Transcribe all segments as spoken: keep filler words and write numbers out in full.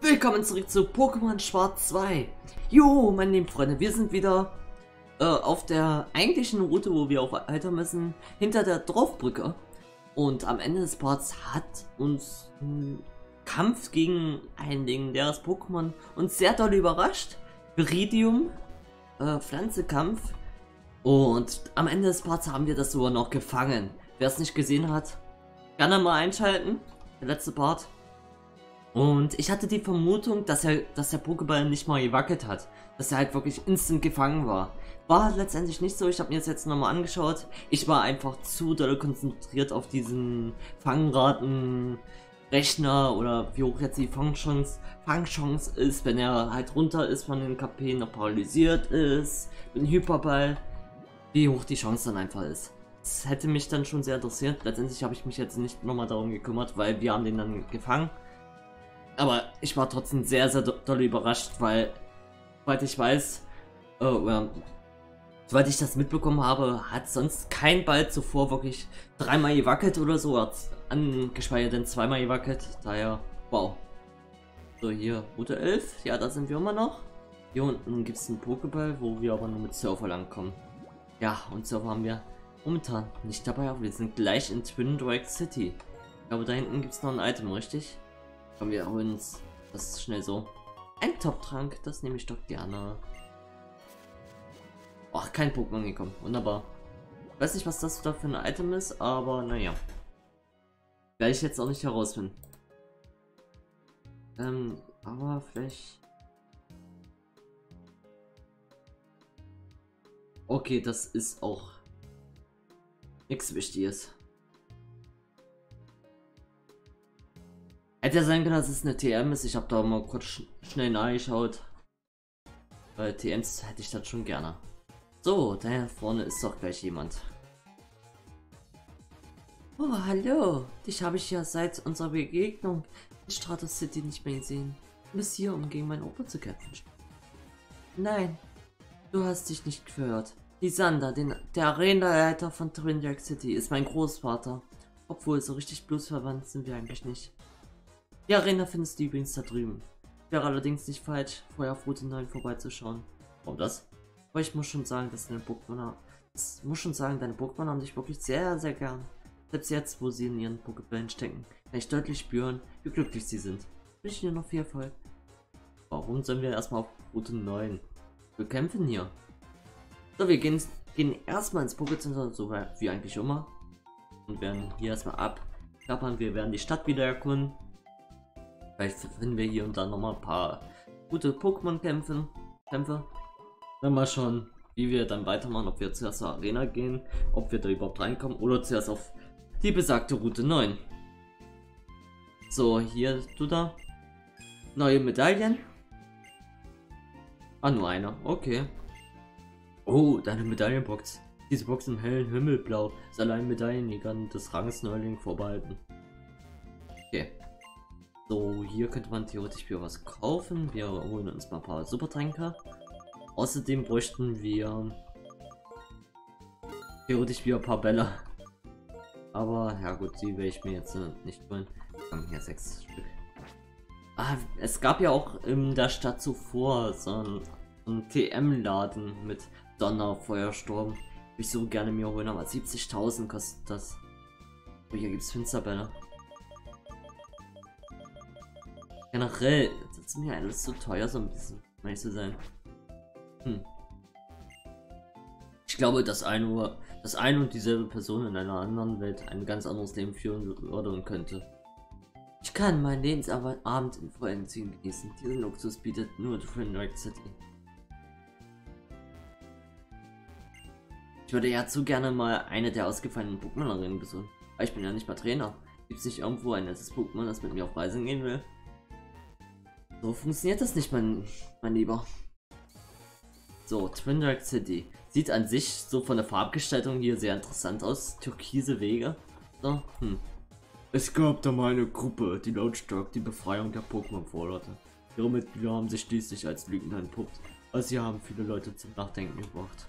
Willkommen zurück zu Pokémon Schwarz zwei. Jo, meine lieben Freunde, wir sind wieder äh, auf der eigentlichen Route, wo wir auch weiter müssen, hinter der Dorfbrücke. Und am Ende des Parts hat uns ein Kampf gegen ein legendäres Pokémon uns sehr doll überrascht. Viridium, äh, Pflanzekampf. Und am Ende des Parts haben wir das sogar noch gefangen. Wer es nicht gesehen hat, gerne mal einschalten. Der letzte Part. Und ich hatte die Vermutung, dass er, dass der Pokéball nicht mal gewackelt hat. Dass er halt wirklich instant gefangen war. War letztendlich nicht so. Ich habe mir das jetzt nochmal angeschaut. Ich war einfach zu doll konzentriert auf diesen Fangraten-Rechner oder wie hoch jetzt die Fangchance, Fangchance ist, wenn er halt runter ist von den K P, noch paralysiert ist, mit dem Hyperball, wie hoch die Chance dann einfach ist. Das hätte mich dann schon sehr interessiert. Letztendlich habe ich mich jetzt nicht nochmal darum gekümmert, weil wir haben den dann gefangen. Aber ich war trotzdem sehr, sehr doll überrascht, weil, soweit ich weiß, äh, oder, soweit ich das mitbekommen habe, hat sonst kein Ball zuvor wirklich dreimal gewackelt oder so, hat angeschweige denn zweimal gewackelt, daher, wow. So, hier, Route elf, ja, da sind wir immer noch. Hier unten gibt es einen Pokéball, wo wir aber nur mit Surfer langkommen. Ja, und Surfer haben wir momentan nicht dabei, aber wir sind gleich in Twin Drake City. Ich glaube, da hinten gibt es noch ein Item, richtig? Komm, wir holen uns das schnell so. Ein Top-Trank, das nehme ich doch gerne. Ach, kein Pokémon gekommen. Wunderbar. Ich weiß nicht, was das da für ein Item ist, aber naja. Werde ich jetzt auch nicht herausfinden. Ähm, aber vielleicht... Okay, das ist auch nichts Wichtiges. Hätte ja sein können, dass es eine T M ist. Ich habe da mal kurz sch schnell nachgeschaut. Weil T Ms hätte ich das schon gerne. So, da vorne ist doch gleich jemand. Oh, hallo. Dich habe ich ja seit unserer Begegnung in Stratos City nicht mehr gesehen. Du bist hier, um gegen meinen Opa zu kämpfen. Nein, du hast dich nicht gehört. Lysander, den, der Arenaleiter von Twin Drake City, ist mein Großvater. Obwohl, so richtig blutsverwandt sind wir eigentlich nicht. Die Arena findest du übrigens da drüben. Wäre allerdings nicht falsch, vorher auf Route neun vorbeizuschauen. Warum das? Aber ich muss schon sagen, dass deine Pokémon, ich muss schon sagen, deine Pokémon haben dich wirklich sehr, sehr gern. Selbst jetzt, wo sie in ihren Pokébällen stecken, kann ich deutlich spüren, wie glücklich sie sind. Ich wünsche dir noch viel Erfolg. Warum sollen wir erstmal auf Route neun? Wir kämpfen hier. So, wir gehen, gehen erstmal ins Pokécenter, so wie eigentlich immer. Und werden hier erstmal abklappern. Wir werden die Stadt wieder erkunden. Vielleicht finden wir hier und da noch mal ein paar gute Pokémon-Kämpfe. Kämpfe. Dann mal schauen, wie wir dann weitermachen, ob wir zuerst zur Arena gehen, ob wir da überhaupt reinkommen oder zuerst auf die besagte Route neun. So, hier, du da. Neue Medaillen. Ah, nur eine. Okay. Oh, deine Medaillenbox. Diese Box im hellen Himmelblau ist allein Medaillenjägern des Rangs Neuling vorbehalten. Okay. So, hier könnte man theoretisch wieder was kaufen. Wir holen uns mal ein paar Supertränke. Außerdem bräuchten wir theoretisch wieder ein paar Bälle. Aber ja gut, die werde ich mir jetzt äh, nicht holen. Wir haben hier sechs Stück. Ah, es gab ja auch in der Stadt zuvor so einen, so einen T M-Laden mit Donner, Feuersturm. Würde ich so gerne mir holen, aber siebzigtausend kostet das. Oh, hier gibt es Finsterbälle. Generell, das ist mir alles zu teuer, so ein bisschen, um ehrlich zu sein. Hm. Ich glaube, dass ein, Uhr, dass eine und dieselbe Person in einer anderen Welt ein ganz anderes Leben führen würde und könnte. Ich kann meinen Lebensabend in vollen Zügen genießen. Diesen Luxus bietet nur Twin Drake City. Ich würde ja zu gerne mal eine der ausgefallenen Pokémon-Arenen besuchen. Aber ich bin ja nicht mal Trainer. Gibt es nicht irgendwo ein nettes Pokémon, das mit mir auf Reisen gehen will? So funktioniert das nicht, mein, mein Lieber. So, Twin Drake City. Sieht an sich so von der Farbgestaltung hier sehr interessant aus. Türkise Wege. So, hm. Es gab da mal eine Gruppe, die lautstark die Befreiung der Pokémon forderte. Ihre Mitglieder haben sich schließlich als Lügner entpuppt, aber sie haben viele Leute zum Nachdenken gebracht.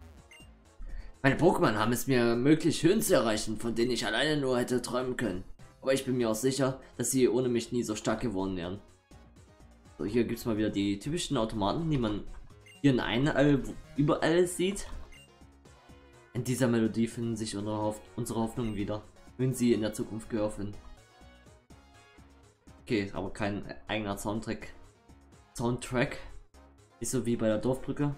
Meine Pokémon haben es mir ermöglicht, Höhen zu erreichen, von denen ich alleine nur hätte träumen können. Aber ich bin mir auch sicher, dass sie ohne mich nie so stark geworden wären. So, hier gibt es mal wieder die typischen Automaten, die man hier in einem überall sieht. In dieser Melodie finden sich unsere, Hoff unsere Hoffnungen wieder, wenn sie in der Zukunft gehört finden. Okay, aber kein eigener Soundtrack. Soundtrack. Nicht so wie bei der Dorfbrücke.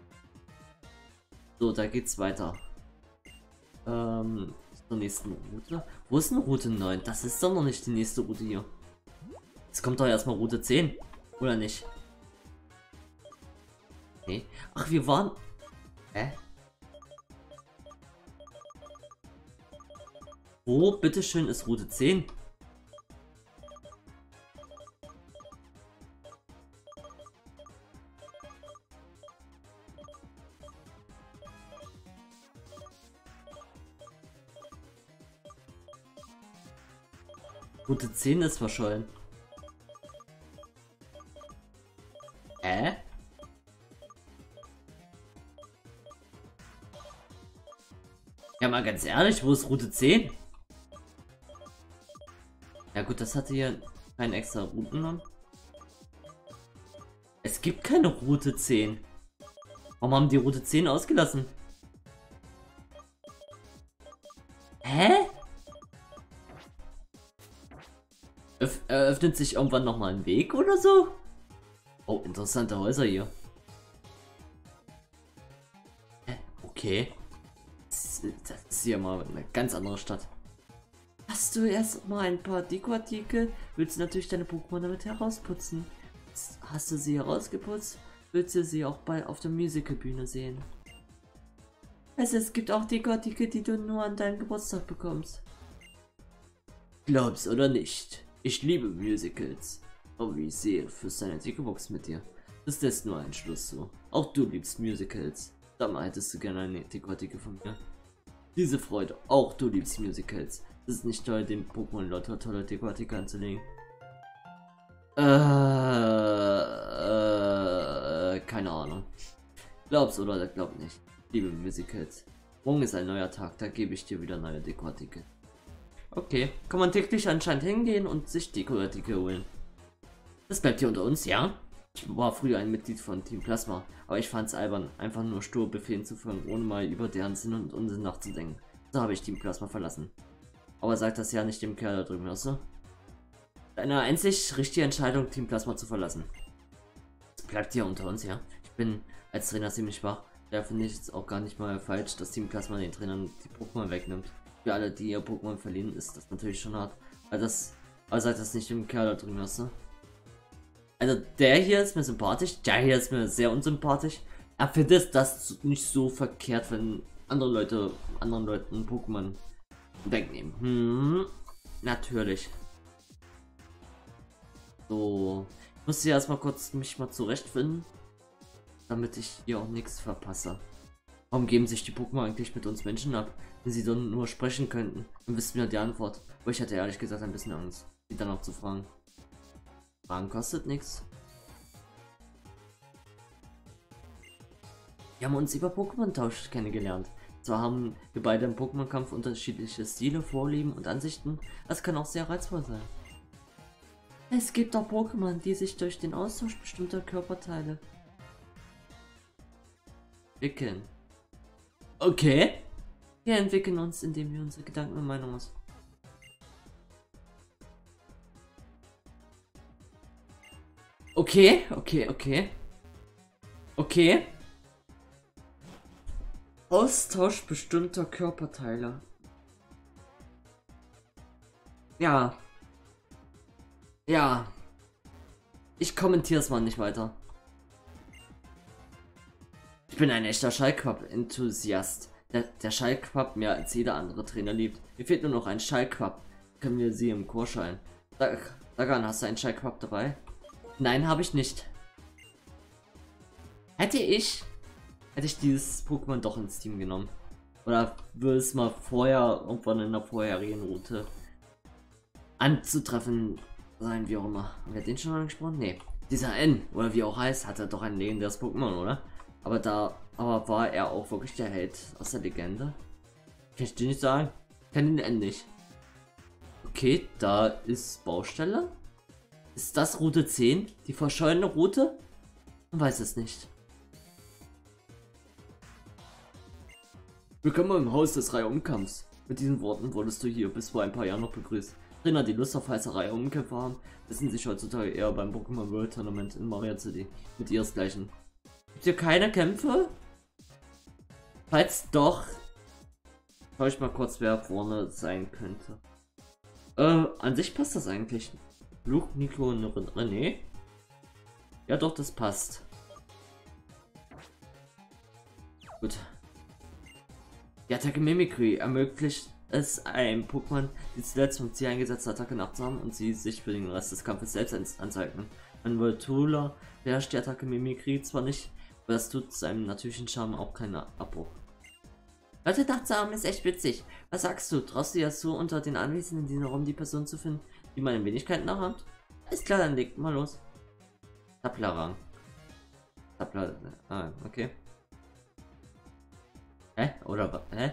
So, da geht's weiter. Ähm, zur nächsten Route. Wo ist denn Route neun? Das ist doch noch nicht die nächste Route hier. Es kommt doch erstmal Route zehn. Oder nicht? Okay. Ach, wir waren... Hä? Wo, bitteschön, ist Route zehn? Route zehn ist verschollen. Hä? Ja, mal ganz ehrlich, wo ist Route zehn? Ja gut, das hatte hier keinen extra Routennamen. Es gibt keine Route zehn. Warum haben die Route zehn ausgelassen? Hä? Öff eröffnet sich irgendwann nochmal ein Weg oder so? Oh, interessante Häuser hier. Hä? Okay. Das, das ist hier mal eine ganz andere Stadt. Hast du erst mal ein paar Dekoartikel? Willst du natürlich deine Pokémon damit herausputzen? Hast du sie herausgeputzt? Willst du sie auch bald auf der Musicalbühne sehen? Also es gibt auch Dekoartikel, die du nur an deinem Geburtstag bekommst. Glaub's oder nicht? Ich liebe Musicals. Aber wie ich sehe, führst deine Dekobox mit dir. Das ist nur ein Schluss so. Auch du liebst Musicals. Sag mal, hättest du gerne eine Dekoartikel von mir? Diese Freude. Auch du liebst Musicals. Es ist nicht toll, den Pokémon lauter tolle Dekoartikel anzulegen. Äh, äh, keine Ahnung. Glaub's oder glaub nicht. Liebe Musicals. Morgen ist ein neuer Tag, da gebe ich dir wieder neue Dekoartikel. Okay, kann man täglich anscheinend hingehen und sich Dekoartikel holen. Das bleibt hier unter uns, ja? Ich war früher ein Mitglied von Team Plasma, aber ich fand's albern, einfach nur stur Befehlen zu folgen, ohne mal über deren Sinn und Unsinn nachzudenken. So habe ich Team Plasma verlassen. Aber sag das ja nicht dem Kerl da drüben, weißt du? Deine einzig richtige Entscheidung, Team Plasma zu verlassen. Das bleibt hier unter uns, ja? Ich bin als Trainer ziemlich schwach. Da finde ich es auch gar nicht mal falsch, dass Team Plasma den Trainern die Pokémon wegnimmt. Für alle, die ihr Pokémon verlieren, ist das natürlich schon hart. Weil das, aber sagt das nicht dem Kerl da drüben, weißt du? Also der hier ist mir sympathisch, der hier ist mir sehr unsympathisch. Er findet das nicht so verkehrt, wenn andere Leute anderen Leuten Pokémon wegnehmen. Hm, natürlich. So, ich muss hier erstmal kurz mich mal zurechtfinden, damit ich hier auch nichts verpasse. Warum geben sich die Pokémon eigentlich mit uns Menschen ab, wenn sie dann nur sprechen könnten? Dann wissen wir die Antwort. Aber ich hatte ehrlich gesagt ein bisschen Angst, sie dann auch zu fragen. Fragen kostet nichts. Wir haben uns über Pokémon-Tausch kennengelernt. Zwar haben wir beide im Pokémon-Kampf unterschiedliche Stile, Vorlieben und Ansichten. Das kann auch sehr reizvoll sein. Es gibt auch Pokémon, die sich durch den Austausch bestimmter Körperteile entwickeln. Okay. Wir entwickeln uns, indem wir unsere Gedanken und Meinungen aus. Okay, okay, okay. Okay. Austausch bestimmter Körperteile. Ja. Ja. Ich kommentiere es mal nicht weiter. Ich bin ein echter Schallquapp-Enthusiast. Der, der Schallquapp mehr als jeder andere Trainer liebt. Mir fehlt nur noch ein Schallquapp. Können wir sie im Chor schallen? Sag, Sagan, hast du einen Schallquapp dabei? Nein, habe ich nicht. Hätte ich, hätte ich dieses Pokémon doch ins Team genommen. Oder würde es mal vorher, irgendwann in der vorherigen Route anzutreffen sein, wie auch immer. Haben wir den schon angesprochen? Nee. Dieser N, oder wie auch heißt, hatte doch ein legendäres Pokémon, oder? Aber da, aber war er auch wirklich der Held aus der Legende? Kann ich dir nicht sagen? Kann den N nicht. Okay, da ist Baustelle. Ist das Route zehn? Die verschollene Route? Man weiß es nicht. Willkommen im Haus des Reihe-Umkampfs. Mit diesen Worten wurdest du hier bis vor ein paar Jahren noch begrüßt. Trainer, die Lust auf heiße Reihe-Umkämpfe haben, wissen sich heutzutage eher beim Pokémon World Tournament in Maria City mit ihresgleichen. Gibt hier keine Kämpfe? Falls doch, schau ich mal kurz, wer vorne sein könnte. Äh, an sich passt das eigentlich. Luke, Nico und René. Ja doch, das passt. Gut. Die Attacke Mimikry ermöglicht es einem Pokémon, die zuletzt vom Ziel eingesetzte Attacke nachzuhaben und sie sich für den Rest des Kampfes selbst anzeigen. Ein Voltula beherrscht die Attacke Mimikry zwar nicht, aber das tut seinem natürlichen Charme auch keinen Abbruch. Leute, nachzuhaben ist echt witzig. Was sagst du? Traust du ja so unter den Anwesenden in diesem Raum die Person zu finden, die meine Wenigkeit nachahmt? Ist klar, dann legt mal los. Taplarang. Tapla. Ah, okay. Hä? Oder was? Hä?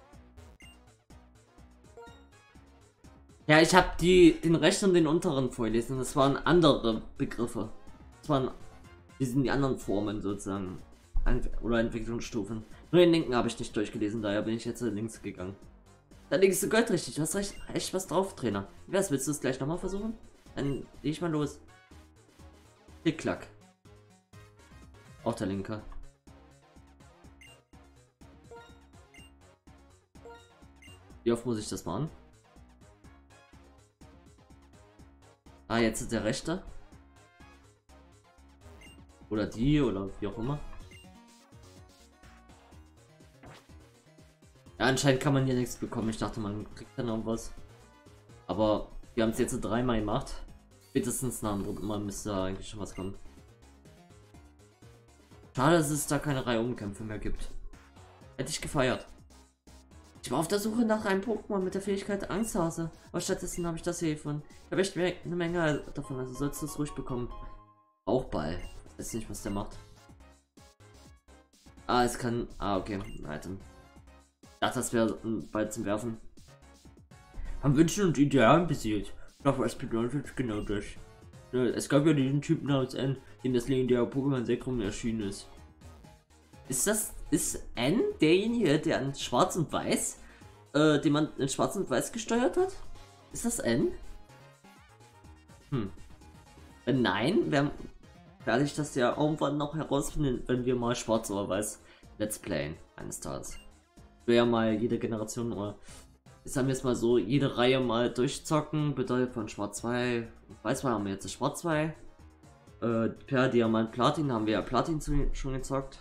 Ja, ich habe die den rechten und den unteren vorgelesen. Das waren andere Begriffe. Das waren die sind die anderen Formen sozusagen oder Entwicklungsstufen. Nur den linken habe ich nicht durchgelesen, daher bin ich jetzt links gegangen. Da liegst du goldrichtig. Du hast recht, echt was drauf, Trainer. Wie wär's, willst du es gleich nochmal versuchen? Dann leg ich mal los. Klick, klack. Auch der linke. Wie oft muss ich das machen? Ah, jetzt ist der rechte. Oder die, oder wie auch immer. Ja, anscheinend kann man hier nichts bekommen. Ich dachte, man kriegt dann noch was. Aber wir haben es jetzt dreimal gemacht. Spätestens nach dem dritten Mal müsste da eigentlich schon was kommen. Schade, dass es da keine Reihe-Umkämpfe mehr gibt. Hätte ich gefeiert. Ich war auf der Suche nach einem Pokémon mit der Fähigkeit Angsthase, aber stattdessen habe ich das hier gefunden. Ich habe echt eine Menge davon, also sollst du es ruhig bekommen. Rauchball. Ich weiß nicht, was der macht. Ah, es kann... Ah, okay. Item. Ich dachte, das wäre ein Ball zum Werfen. Haben Wünschen und Idealen besiegt. Doch, was bedeutet genau das? Es gab ja diesen Typen namens N, dem das legendäre Pokémon Sekrum erschienen ist. Ist das... Ist N derjenige, der an Schwarz und Weiß, äh, den man in Schwarz und Weiß gesteuert hat? Ist das N? Hm. Wenn nein, werde werd ich das ja irgendwann noch herausfinden, wenn wir mal Schwarz oder Weiß Let's Playen eines Tages. Wir ja mal jede Generation oder ich sag jetzt mal so, jede Reihe mal durchzocken, bedeutet von Schwarz zwei und Weiß zwei haben wir jetzt Schwarz zwei. Äh, per Diamant Platin haben wir ja Platin zu, schon gezockt.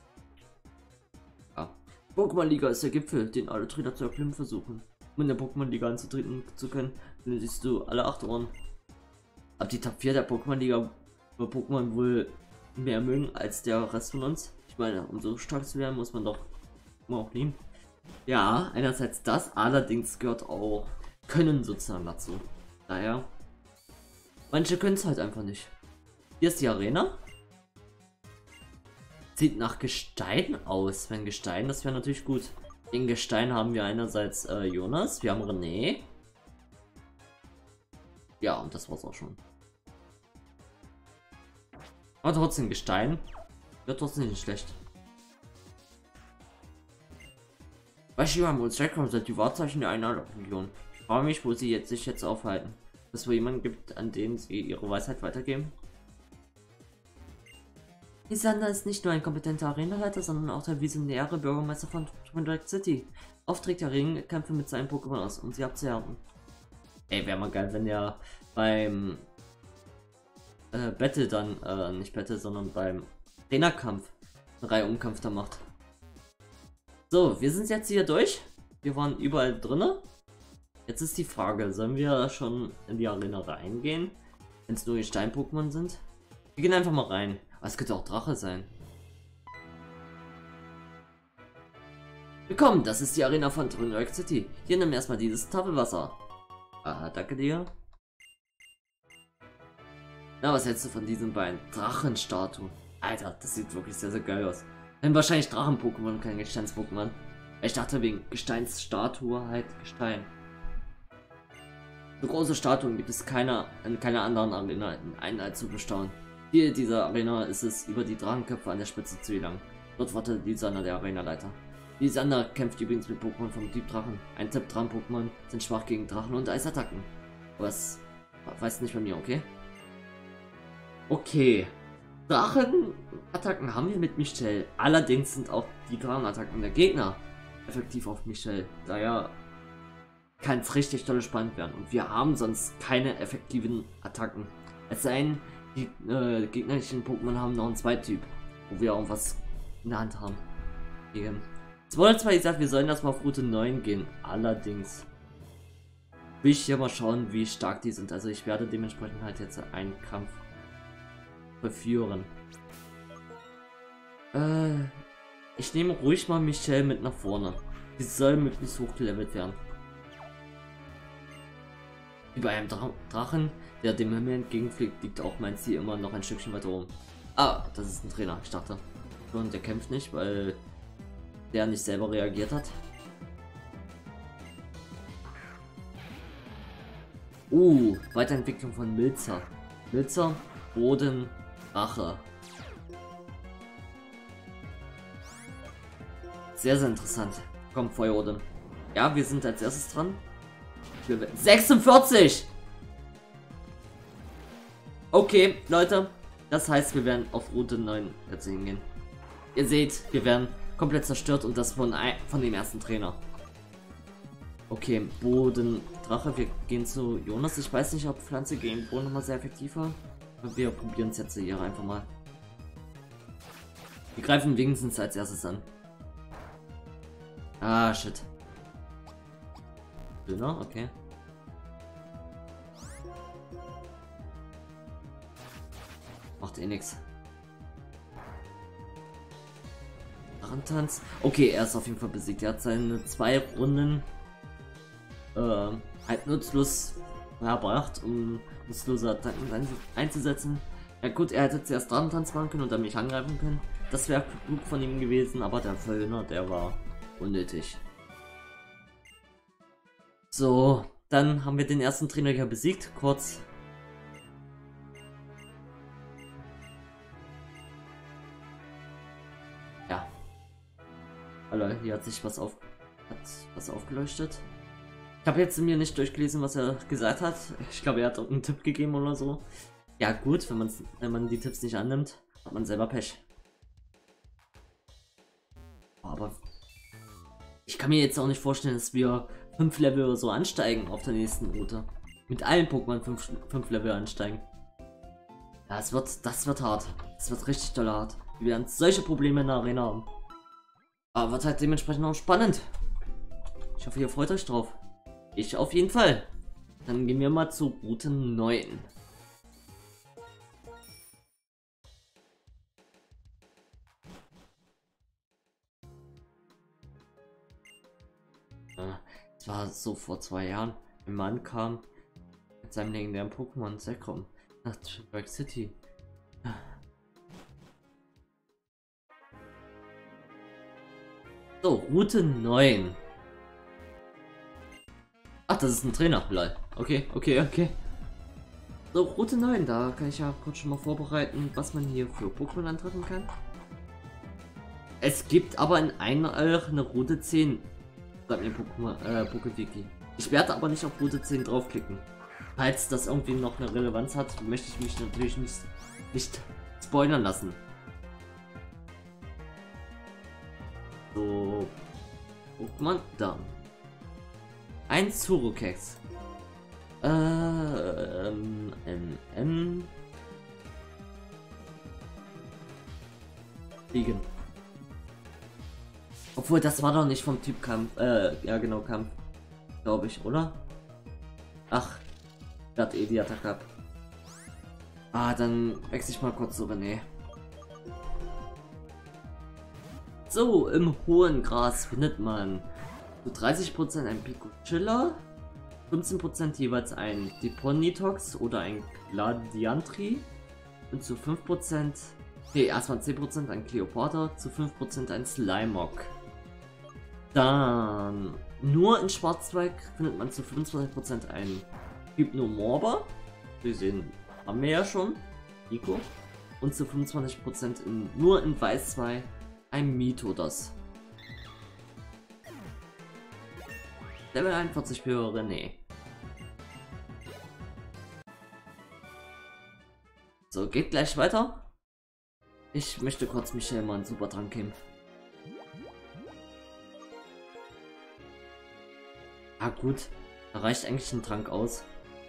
Pokémon Liga ist der Gipfel, den alle Trainer zu erklimmen versuchen. Um in der Pokémon Liga anzutreten zu können, benötigst du alle acht Ohren. Ab die Top vier der Pokémon Liga wird Pokémon wohl mehr mögen als der Rest von uns. Ich meine, um so stark zu werden, muss man doch immer auch lieben. Ja, einerseits das, allerdings gehört auch Können sozusagen dazu. Daher, manche können es halt einfach nicht. Hier ist die Arena. Sieht nach Gestein aus. Wenn Gestein, das wäre natürlich gut. In Gestein haben wir einerseits äh, Jonas, wir haben René. Ja, und das war's auch schon. Aber trotzdem Gestein. Wird trotzdem nicht schlecht. Weißt du, haben uns wegkommen, seit die Wahrzeichen der Einladungsregion. Ich frage mich, wo sie jetzt sich jetzt aufhalten. Dass es wohl jemanden gibt, an den sie ihre Weisheit weitergeben. Lisander ist nicht nur ein kompetenter Arenaleiter, sondern auch der visionäre Bürgermeister von Twin City. Oft trägt er Ringkämpfe mit seinen Pokémon aus, um sie abzuhärten. Ey, wäre mal geil, wenn er beim äh, Battle dann, äh, nicht Battle, sondern beim Trainerkampf einen Reihe-Umkampf da macht. So, wir sind jetzt hier durch. Wir waren überall drinne. Jetzt ist die Frage, sollen wir schon in die Arena reingehen, wenn es nur die Stein-Pokémon sind? Wir gehen einfach mal rein. Aber es könnte auch Drache sein. Willkommen, das ist die Arena von Twin City. Hier nimm erstmal dieses Tafelwasser. Ah, danke dir. Na, was hältst du von diesen beiden Drachenstatuen? Alter, das sieht wirklich sehr, sehr geil aus. Denn wahrscheinlich Drachen-Pokémon, kein Gesteins-Pokémon. Ich dachte wegen Gesteinsstatue halt Gestein. Für große Statuen gibt es keine, in keiner anderen Arena in Einheit zu bestaunen. Ziel dieser Arena ist es, über die Drachenköpfe an der Spitze zu gelangen. Dort wartet Lisander, der Arenaleiter. Lisander kämpft übrigens mit Pokémon vom Typ Drachen. Ein Tipp dran, Pokémon sind schwach gegen Drachen und Eisattacken. Was weiß nicht bei mir, okay? Okay. Drachenattacken haben wir mit Michelle. Allerdings sind auch die Drachenattacken der Gegner effektiv auf Michelle. Daher kann es richtig toll spannend werden. Und wir haben sonst keine effektiven Attacken. Es sei denn, die äh, gegnerischen Pokémon haben noch einen Zweittyp, wo wir auch was in der Hand haben. Gegen. Es wurde zwar gesagt, wir sollen erstmal auf Route neun gehen. Allerdings will ich hier mal schauen, wie stark die sind. Also ich werde dementsprechend halt jetzt einen Kampf verführen. Äh, ich nehme ruhig mal Michelle mit nach vorne. Die soll möglichst hoch gelevelt werden. Wie bei einem Dra Drachen, der dem Himmel entgegenfliegt, liegt auch mein Ziel immer noch ein Stückchen weiter oben. Ah, das ist ein Trainer, ich dachte. Und der kämpft nicht, weil der nicht selber reagiert hat. Uh, Weiterentwicklung von Milzer. Milzer, Boden, Rache. Sehr, sehr interessant. Komm, Feuerorden. Ja, wir sind als erstes dran. sechsundvierzig! Okay, Leute. Das heißt, wir werden auf Route neun jetzt hingehen. Ihr seht, wir werden komplett zerstört und das von, ein, von dem ersten Trainer. Okay, Boden, Drache. Wir gehen zu Jonas. Ich weiß nicht, ob Pflanze gegen Boden nochmal sehr effektiv war. Aber wir probieren es jetzt hier einfach mal. Wir greifen wenigstens als erstes an. Ah, shit. Dünner, okay. Macht eh nix. Drachentanz. Okay, er ist auf jeden Fall besiegt. Er hat seine zwei Runden äh, halt nutzlos erbracht, um nutzlose Attacken einzusetzen. Ja gut, er hätte zuerst Drachentanz machen können und dann mich angreifen können. Das wäre klug von ihm gewesen, aber der Verhindert, der war unnötig. So, dann haben wir den ersten Trainer hier besiegt. Kurz. Ja. Hallo, hier hat sich was auf hat was aufgeleuchtet. Ich habe jetzt mir nicht durchgelesen, was er gesagt hat. Ich glaube, er hat einen Tipp gegeben oder so. Ja gut, wenn man wenn man die Tipps nicht annimmt, hat man selber Pech. Aber ich kann mir jetzt auch nicht vorstellen, dass wir fünf Level oder so ansteigen auf der nächsten Route. Mit allen Pokémon fünf Level ansteigen. Ja, es wird, das wird hart. Es wird richtig doll hart. Wir werden solche Probleme in der Arena haben. Aber wird halt dementsprechend auch spannend. Ich hoffe, ihr freut euch drauf. Ich auf jeden Fall. Dann gehen wir mal zu Route neun. Es war so vor zwei Jahren. Ein Mann kam mit seinem legendären Pokémon Zekrom nach Traverse City. So, Route neun. Ach, das ist ein Trainer. Lol. Okay, okay, okay. So, Route neun, da kann ich ja kurz schon mal vorbereiten, was man hier für Pokémon antreffen kann. Es gibt aber in einer eine Route zehn. Sagt mir Pokémon, äh, Pokewiki. Ich werde aber nicht auf Route zehn draufklicken. Falls das irgendwie noch eine Relevanz hat, möchte ich mich natürlich nicht, nicht spoilern lassen. So, Pokémon, da. Ein Zurokex. Ähm, ähm, ähm. Fliegen. Obwohl, das war doch nicht vom Typ Kampf. Äh, ja genau, Kampf. Glaube ich, oder? Ach, der hat eh die Attacke ab. Ah, dann wechsle ich mal kurz zu René. So, im hohen Gras findet man zu dreißig Prozent ein Pico-Chiller, fünfzehn Prozent jeweils ein Deponitox oder ein Gladiantri und zu fünf Prozent, nee, erstmal zehn Prozent ein Cleopatra, zu fünf Prozent ein Slimog. Dann nur in Schwarzwald findet man zu fünfundzwanzig Prozent ein Gibt nur Morba. Wir sehen, haben wir ja schon. Nico. Und zu fünfundzwanzig Prozent in, nur in Weiß zwei ein Mitodas. Level einundvierzig für René. So, geht gleich weiter. Ich möchte kurz Michael mal einen Supertrank geben. Ah gut, da reicht eigentlich ein Trank aus.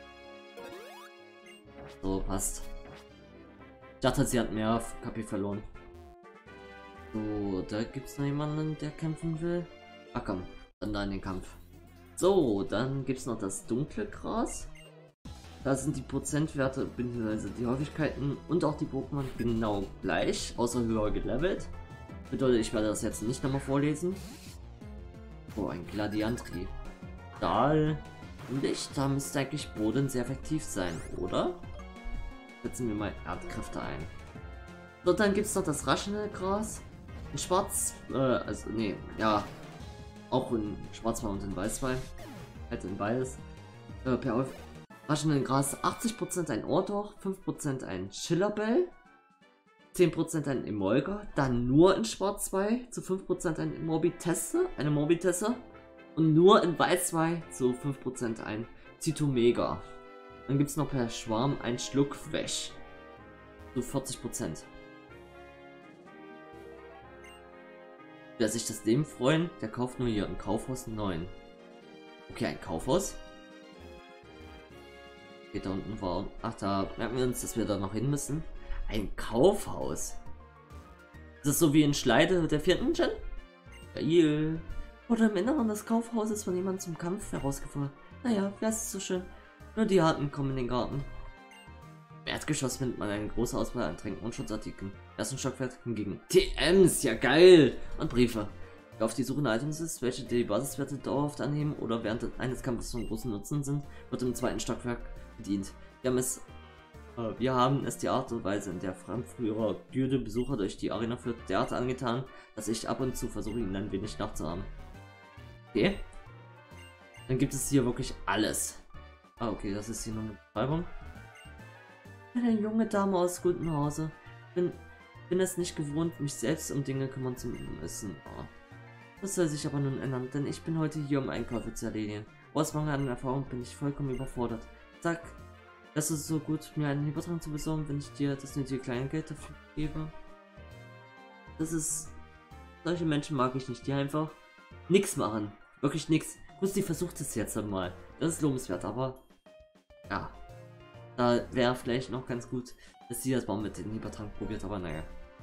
So, passt. Ich dachte, sie hat mehr K P verloren. So, da gibt es noch jemanden, der kämpfen will. Ah komm, dann da in den Kampf. So, dann gibt es noch das dunkle Gras. Da sind die Prozentwerte bzw. die Häufigkeiten und auch die Pokémon genau gleich, außer höher gelevelt. Bedeutet, ich werde das jetzt nicht nochmal vorlesen. Oh, ein Gladiantri. Stahl, Licht, da müsste eigentlich Boden sehr effektiv sein, oder? Setzen wir mal Erdkräfte ein. So, dann gibt es noch das raschende Gras. In Schwarz, äh, also, nee, ja, auch in Schwarz und in Weiß zwei. Halt in beides. Äh, per raschenden Gras achtzig Prozent ein Ordor, fünf Prozent ein Schillerbell, zehn Prozent ein Emolga, dann nur in Schwarz zwei zu fünf Prozent ein Morbitesse, eine Morbitesse und nur in Weiß zwei zu fünf Prozent ein Zytomega. Dann gibt es noch per Schwarm ein Schluckwäsch zu vierzig Prozent. Wer sich das Leben freuen, der kauft nur hier im Kaufhaus neun. Okay, ein Kaufhaus. Okay, da unten war... Ach, da merken wir uns, dass wir da noch hin müssen. Ein Kaufhaus. Ist das so wie in Schleide der vierten Gen? Geil. Oder im Inneren des Kaufhauses von jemandem zum Kampf herausgefordert. Naja, wer ist so schön? Nur die Harten kommen in den Garten. Im Erdgeschoss findet man eine große Auswahl an Tränken und Schutzartikeln. Im ersten Stockwerk hingegen T Ms, ja geil! Und Briefe. Wer auf die Suche nach Items ist, welche die Basiswerte dauerhaft anheben oder während eines Kampfes von großen Nutzen sind, wird im zweiten Stockwerk bedient. Wir haben es, äh, wir haben es die Art und Weise, in der Fremdführer Gilde Besucher durch die Arena führt, derart angetan, dass ich ab und zu versuche, ihnen ein wenig nachzuahmen. Okay. Dann gibt es hier wirklich alles. Ah, okay, das ist hier nur eine Beschreibung. Eine junge Dame aus gutem Hause. Bin, bin es nicht gewohnt, mich selbst um Dinge kümmern zu müssen. Oh. Das soll sich aber nun ändern, denn ich bin heute hier, um Einkäufe zu erledigen. Aus Mangel an Erfahrung bin ich vollkommen überfordert. Sag, das ist so gut, mir einen Liefertrank zu besorgen, wenn ich dir das nötige Kleingeld dafür gebe. Das ist... Solche Menschen mag ich nicht, die einfach nichts machen. Wirklich nichts. Gut, sie versucht es jetzt einmal. Das ist lobenswert, aber... Ja. Da wäre vielleicht noch ganz gut, dass sie das mal mit dem Liefertrank probiert, aber naja.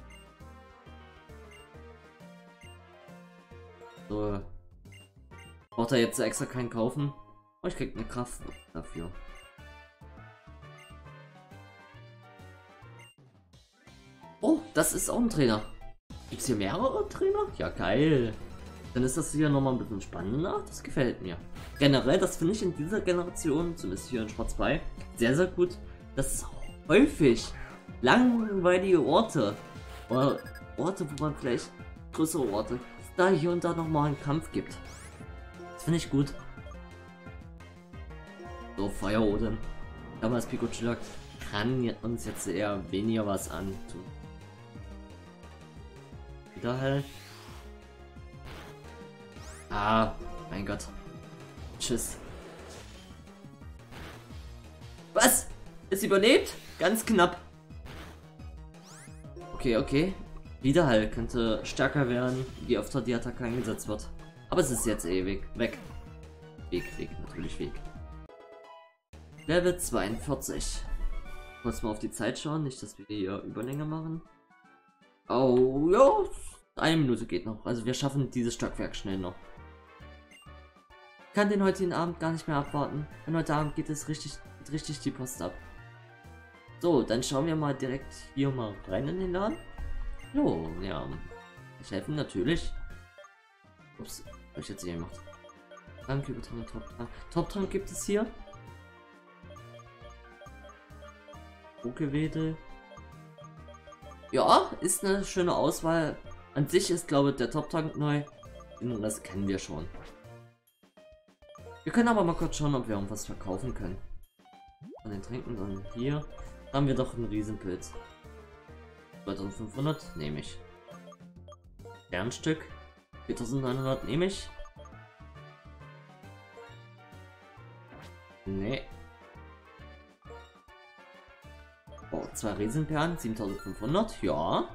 So. Braucht er jetzt extra keinen kaufen? Oh, ich krieg eine Kraft dafür. Oh, das ist auch ein Trainer. Gibt es hier mehrere Trainer? Ja, geil. Dann ist das hier nochmal ein bisschen spannender. Das gefällt mir. Generell, das finde ich in dieser Generation, zumindest hier in Schwarz zwei, sehr, sehr gut, dass es häufig langweilige Orte oder Orte, wo man vielleicht größere Orte, da hier und da nochmal einen Kampf gibt. Das finde ich gut. So, Feuer Odin. Damals Pikachu kann uns jetzt eher weniger was antun. Wieder halt. Ah, mein Gott. Tschüss. Was? Es überlebt? Ganz knapp. Okay, okay. Widerhall könnte stärker werden, je öfter die Attacke eingesetzt wird. Aber es ist jetzt eh weg. Weg. Weg, weg, natürlich weg. Level zweiundvierzig. Kurz mal auf die Zeit schauen, nicht, dass wir hier Überlänge machen. Oh, ja. Eine Minute geht noch. Also wir schaffen dieses Stockwerk schnell noch. Ich kann den heutigen Abend gar nicht mehr abwarten. Denn heute Abend geht es richtig, richtig die Post ab. So, dann schauen wir mal direkt hier mal rein in den Laden. Jo, ja. Ich helfe natürlich. Ups, hab ich jetzt hier gemacht. Danke, Übertragung Top-Trank. Top-Trank gibt es hier. Pokewedel. Ja, ist eine schöne Auswahl. An sich ist, glaube ich, der Top-Trank neu. Und das kennen wir schon. Wir können aber mal kurz schauen, ob wir irgendwas verkaufen können. von den Trinken, dann hier haben wir doch einen Riesenpilz. zweitausendfünfhundert nehme ich. Sternstück. viertausendneunhundert nehme ich. Nee. Oh, zwei Riesenperlen, siebentausendfünfhundert, ja.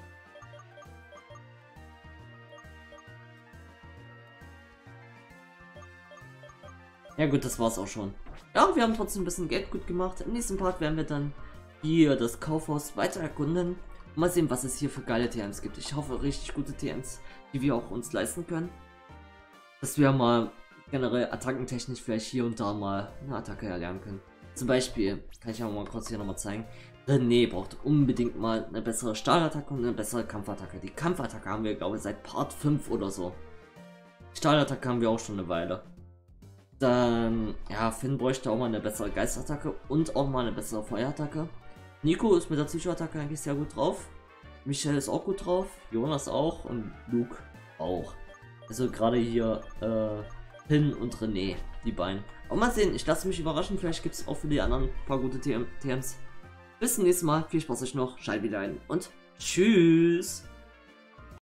Ja gut, das war's auch schon. Ja, wir haben trotzdem ein bisschen Geld gut gemacht. Im nächsten Part werden wir dann hier das Kaufhaus weiter erkunden. Mal sehen, was es hier für geile T Ms gibt. Ich hoffe, richtig gute T Ms, die wir auch uns leisten können. Dass wir mal generell attackentechnisch vielleicht hier und da mal eine Attacke erlernen können. Zum Beispiel, kann ich auch mal kurz hier nochmal zeigen, René braucht unbedingt mal eine bessere Stahlattacke und eine bessere Kampfattacke. Die Kampfattacke haben wir, glaube ich, seit Part fünf oder so. Stahlattacke haben wir auch schon eine Weile. Dann, ja, Finn bräuchte auch mal eine bessere Geistattacke und auch mal eine bessere Feuerattacke. Nico ist mit der Psychoattacke eigentlich sehr gut drauf. Michael ist auch gut drauf. Jonas auch und Luke auch. Also gerade hier, äh, Finn und René, die beiden. Aber mal sehen, ich lasse mich überraschen. Vielleicht gibt es auch für die anderen ein paar gute T Ms. Bis zum nächsten Mal. Viel Spaß euch noch. Schalt wieder ein und tschüss.